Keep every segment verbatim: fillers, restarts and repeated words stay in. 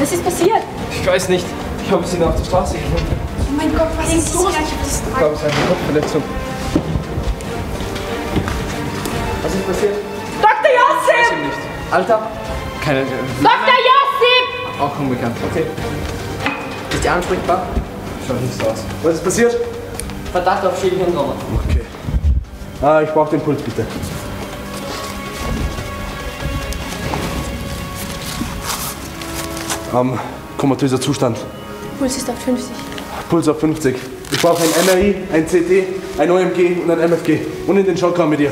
Was ist passiert? Ich weiß nicht. Ich habe sie auf der Straße gefunden. Oh mein Gott, was ist los? Ich glaube, es ist eine Kopfverletzung. Was ist passiert? Doktor Ich weiß Josip! ihn nicht. Alter? Keine. Doktor Josip! Auch unbekannt. Okay. Ist die ansprechbar? Schaut nicht so aus. Was ist passiert? Verdacht auf Schädelhirntrauma. Okay. Ah, ich brauche den Puls bitte. Ähm, komatöser Zustand. Puls ist auf fünfzig. Puls auf fünfzig. Ich brauche ein M R I, ein C T, ein O M G und ein M F G. Und in den Schockraum mit dir.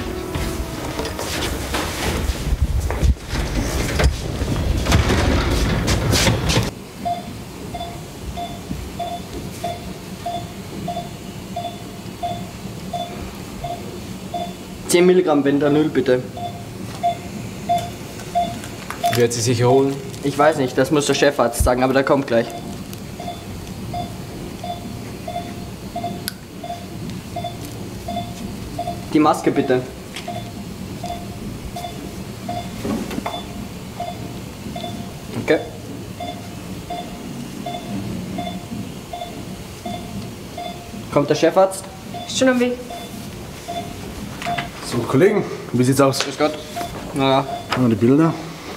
zehn Milligramm Ventanyl bitte. Wird sie sich erholen? Ich weiß nicht, das muss der Chefarzt sagen, aber der kommt gleich. Die Maske bitte. Okay. Kommt der Chefarzt? Ist schon am Weg. So, Kollegen, wie sieht's aus? Grüß Gott. Naja. Ah, die Bilder.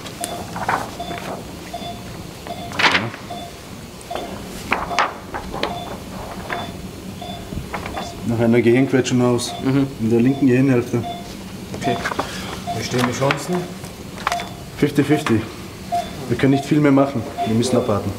Nach einer Gehirnquetschung aus. Mhm. In der linken Gehirnhälfte. Okay. Wie stehen die Chancen? fünfzig fünfzig. Wir können nicht viel mehr machen. Wir müssen abwarten.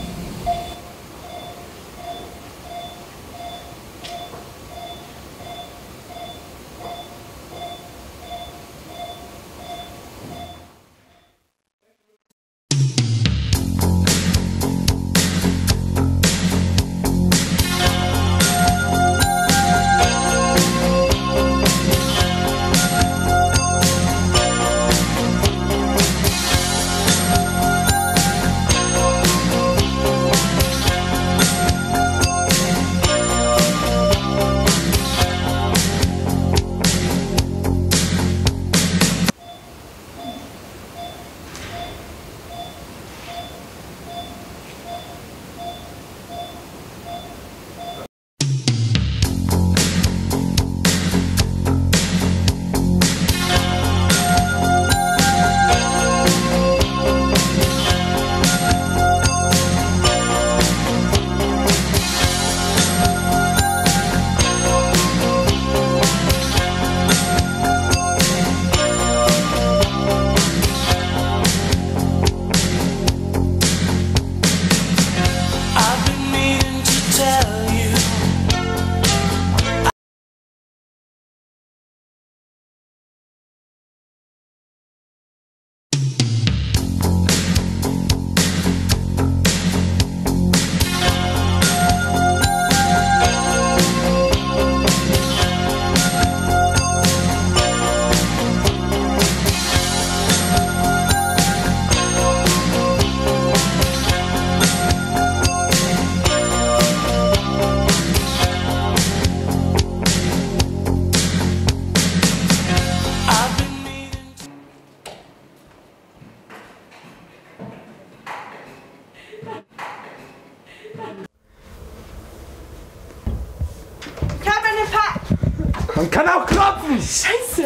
Man kann auch klopfen! Scheiße!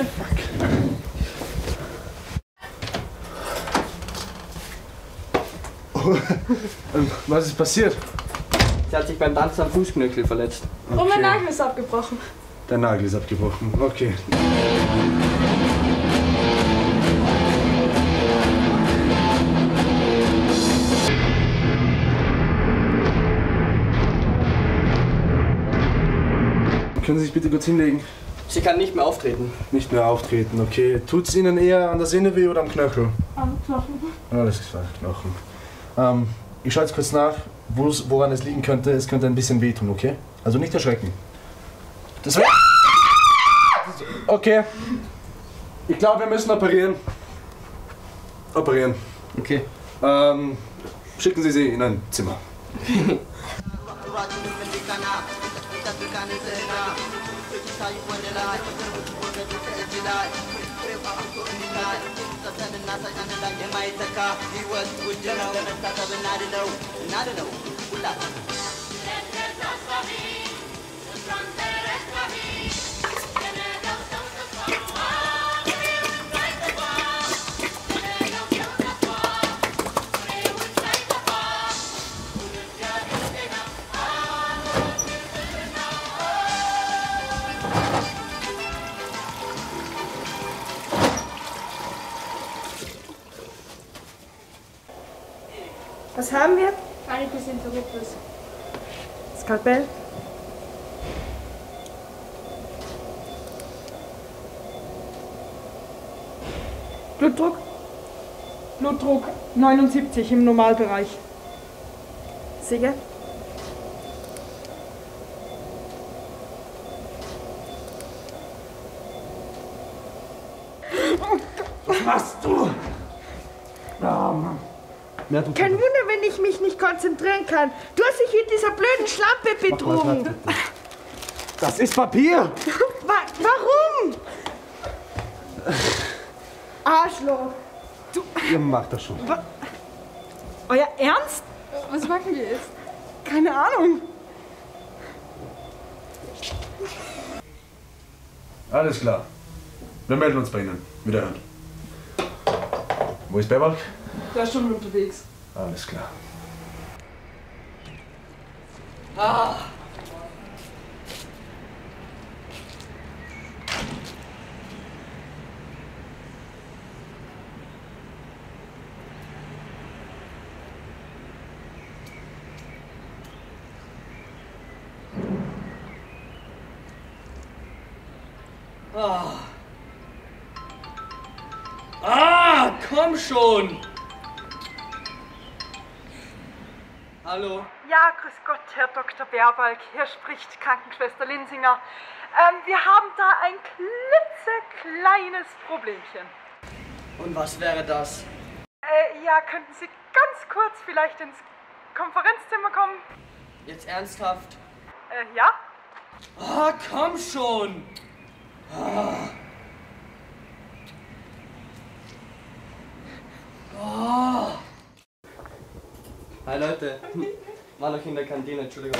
Oh, was ist passiert? Sie hat sich beim Tanzen am Fußknöchel verletzt. Okay. Und mein Nagel ist abgebrochen. Der Nagel ist abgebrochen, okay. Können Sie sich bitte kurz hinlegen? Sie kann nicht mehr auftreten. Nicht mehr auftreten, okay. Tut es Ihnen eher an der Sehne weh oder am Knöchel? Am Knochen. Alles klar, Knochen. Ähm, ich schaue jetzt kurz nach, woran es liegen könnte. Es könnte ein bisschen wehtun, okay? Also nicht erschrecken. Das wär okay. Ich glaube, wir müssen operieren. Operieren. Okay. Ähm, schicken Sie sie in ein Zimmer. Was haben wir? Einiges Interruptus. Skalpell. Blutdruck? Blutdruck neunundsiebzig im Normalbereich. Säge. Was machst du? Oh, Mann. Ja, du Kein Wunder, wenn ich mich nicht konzentrieren kann. Du hast dich in dieser blöden Schlampe betrogen. Das ist Papier! Wa warum? Arschloch. Du. Ihr macht das schon. Wa Euer Ernst? Was machen wir jetzt? Keine Ahnung. Alles klar. Wir melden uns bei Ihnen. Wiederhören. Wo ist Berwald? Der ist schon unterwegs. Alles klar. Ah. Ah. Ah, komm schon! Hallo? Ja, grüß Gott, Herr Doktor Berwalk. Hier spricht Krankenschwester Linsinger. Ähm, wir haben da ein klitzekleines Problemchen. Und was wäre das? Äh, ja, könnten Sie ganz kurz vielleicht ins Konferenzzimmer kommen? Jetzt ernsthaft? Äh, ja? Ah, komm schon! Ah. Oh. Hi Leute, war noch in der Kantine, Entschuldigung.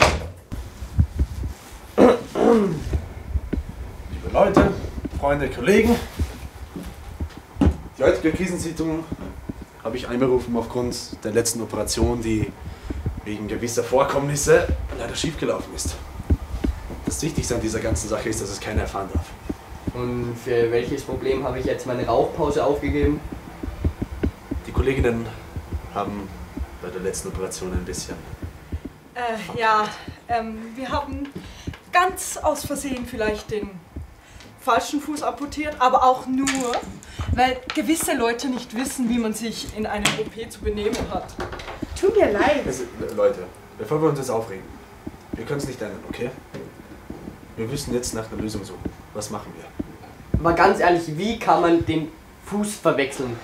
Liebe Leute, Freunde, Kollegen, die heutige Krisensitzung habe ich einberufen aufgrund der letzten Operation, die wegen gewisser Vorkommnisse leider schiefgelaufen ist. Das Wichtigste an dieser ganzen Sache ist, dass es keiner erfahren darf. Und für welches Problem habe ich jetzt meine Rauchpause aufgegeben? Die Kolleginnen haben bei der letzten Operation ein bisschen... Äh, ja, ähm, wir haben ganz aus Versehen vielleicht den falschen Fuß amputiert, aber auch nur, weil gewisse Leute nicht wissen, wie man sich in einem O P zu benehmen hat. Tut mir leid. Also, Leute, bevor wir uns jetzt aufregen, wir können es nicht ändern, okay? Wir müssen jetzt nach einer Lösung suchen. Was machen wir? Aber ganz ehrlich, wie kann man den Fuß verwechseln?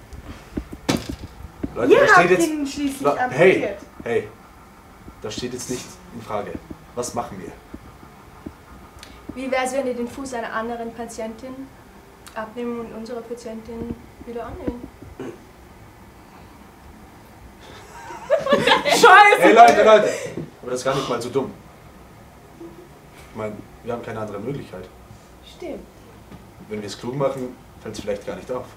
Leute, Ihr da steht habt jetzt... ihn schließlich Le- Hey, amputiert. hey, das steht jetzt nicht in Frage. Was machen wir? Wie wäre es, wenn ihr den Fuß einer anderen Patientin abnehmen und unsere Patientin wieder annehmen? Scheiße! Hey Leute, Leute! Aber das ist gar nicht mal so dumm. Ich meine, wir haben keine andere Möglichkeit. Stimmt. Wenn wir es klug machen, fällt es vielleicht gar nicht auf.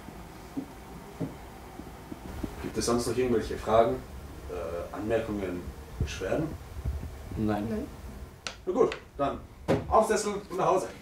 Gibt es sonst noch irgendwelche Fragen, äh, Anmerkungen, Beschwerden? Nein. Nein. Na gut, dann aufsetzen und nach Hause.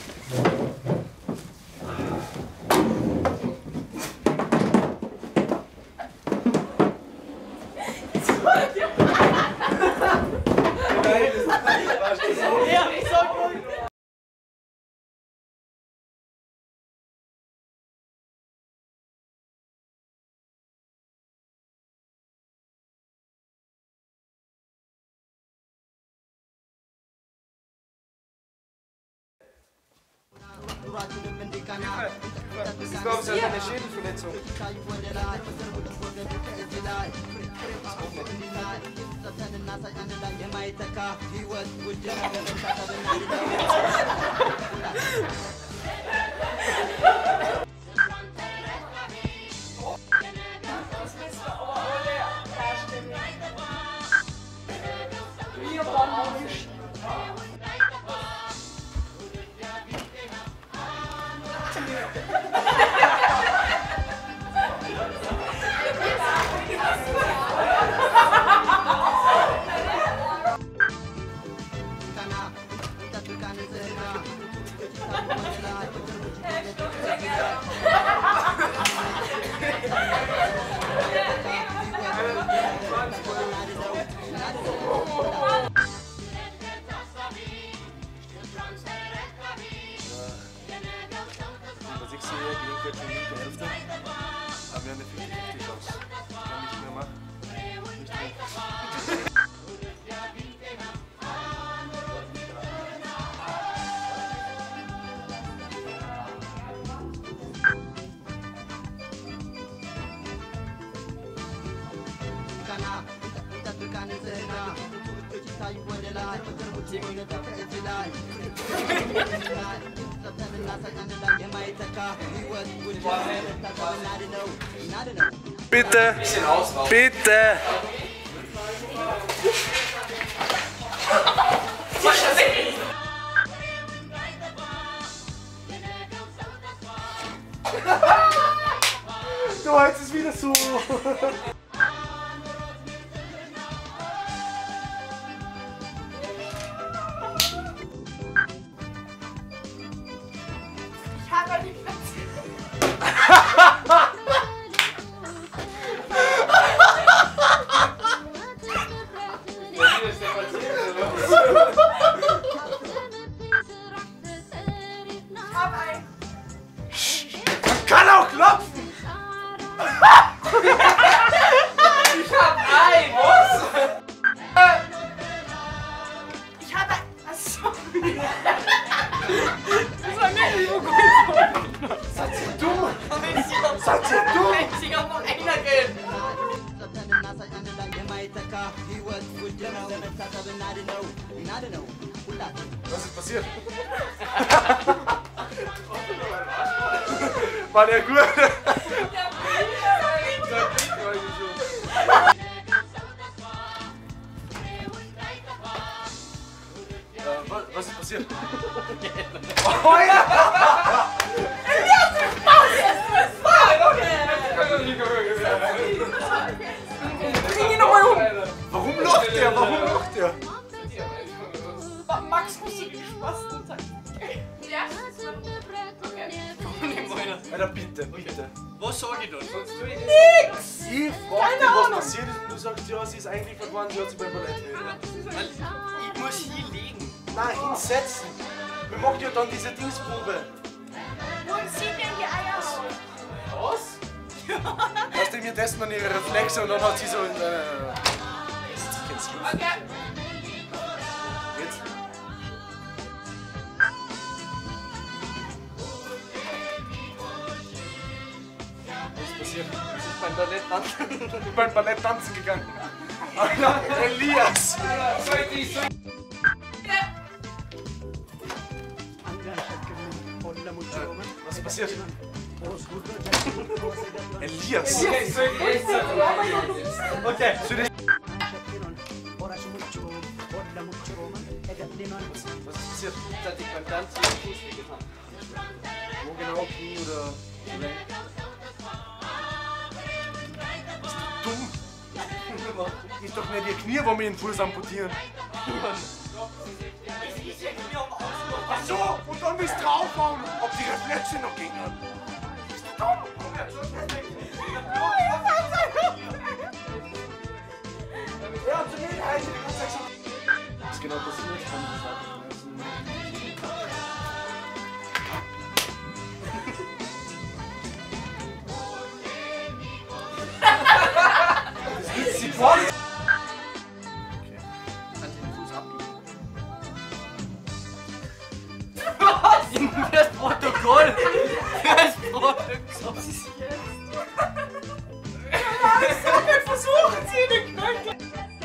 Ich glaube, sie hat eine Schädelverletzung. Was ich sehe, gelingt jetzt schon linke Hälfte. Aber wir haben eine fünfzig fünfzig Chance. Ich kann nicht mehr machen. Nicht mehr. Bitte! Bitte! Du, jetzt ist wieder so! Ich habe die Platz. Ich habe ein. Kann auch klopfen! Ich hab ein! Was? Ich habe ein. Achso. Seid ihr dumm? Seid ihr dumm? Ich hab noch einer gehen! Was ist passiert? War der gut? Äh, was, was ist passiert? Oh ja! Bring ihn nochmal um! Warum lacht der? Warum lacht der? Max, musst du die Spasten sein? Ja? Alter, bitte, bitte. Was sag ich dann? Sonst tue ich Nix! Ich frag dich, was passiert ist und du sagst, ja, sie ist eingeliefert worden, sie hat sich beim Ballett das. Ich muss hier liegen. Nein, hinsetzen. Wir machen ja dann diese Dingsprobe. Wo sieht denn die Eier aus? Was? Weißt du, wir testen dann ihre Reflexe und dann hat sie so in einer... Okay. Jetzt? Was ist passiert? Das ist beim Ballett tanzen. Ich bin beim Ballett tanzen gegangen. Alter, Elias! Soll ich so. Was ist passiert? Elias! Okay, soll ich echt sagen? Okay. Zu dir- Was Was ist passiert? Das hat ich beim Tanzen den Fuß wehgetan. Wo genau? Knie oder Gelenk? Bist du dumm? Ist doch nicht ihr Knie, wo wir den Fuß amputieren. Ach so, und dann willst du draufhauen, ob die Reflexe noch gingen. Bist du dumm? Komm her. Ja, zu mir, Heidi, die ganze Zeit so. Was ist genau passiert? Sie vorne. Kannst du den Fuß abbiegen? Was? Das Protokoll! Das Protokoll! Versuchen Sie den Knöchel!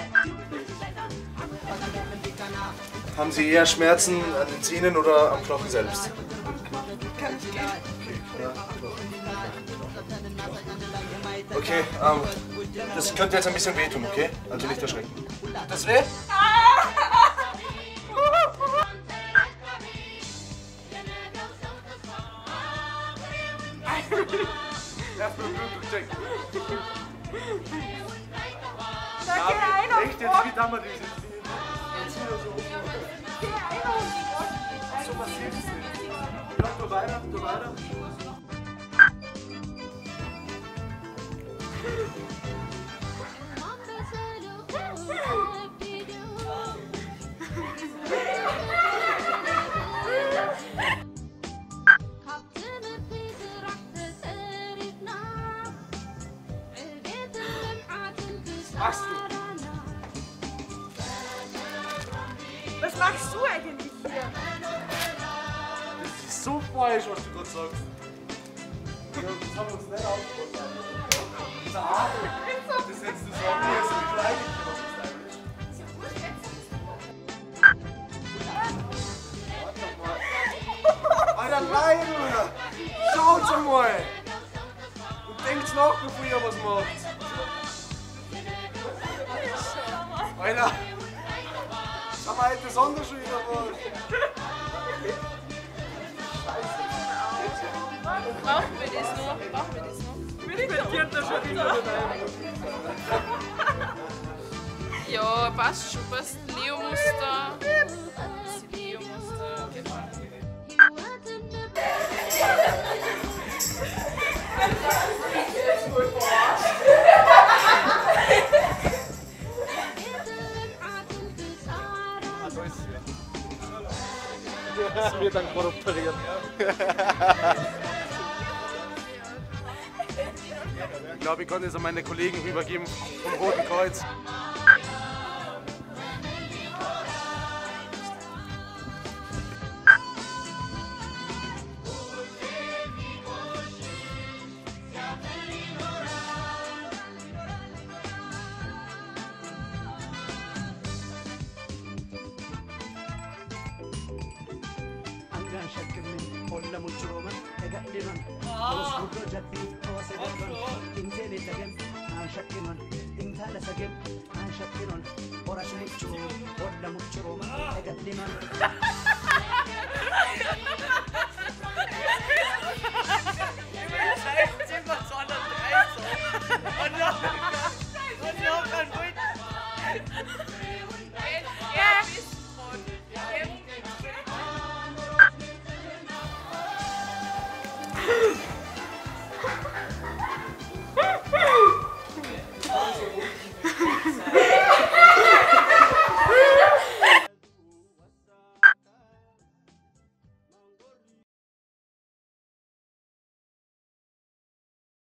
Haben Sie eher Schmerzen an den Zähnen oder am Knochen selbst? Kann ich gehen? Okay, ähm, das könnte jetzt ein bisschen wehtun, okay? Also nicht erschrecken. Das weh? Erstmal Blutung checken. Da geh einer Echt, jetzt wie damals diese. Jetzt wieder so. Geh einer So passiert es nicht. Ja, du weiter, du weiter. Machst du? Was machst du eigentlich hier? Das ist so falsch, was du gerade sagst. Ja, das haben wir uns nicht aufgepasst. Das hättest du sagen müssen, wie klein ich was ist eigentlich. Alter, nein, Bruder! Schaut schon mal! Und denkt nach, bevor ihr was macht. Alter! Sag mal, das andere schon wieder was. Brauchen wir das noch? Brauchen wir das noch? Ja, passt schon, passt. Leo-Muster. Leo-Muster, genau. Das wird dann gerade operiert. Ich glaube, ich kann das an meine Kollegen rübergeben vom Roten Kreuz. Olla muchuroman, ega liman. Terus kudo jati, kose devan. Tingtele sagem, an shakiman. Tingtala sagem, an shakinon. Ora muchuroman, olla muchuroman, ega liman.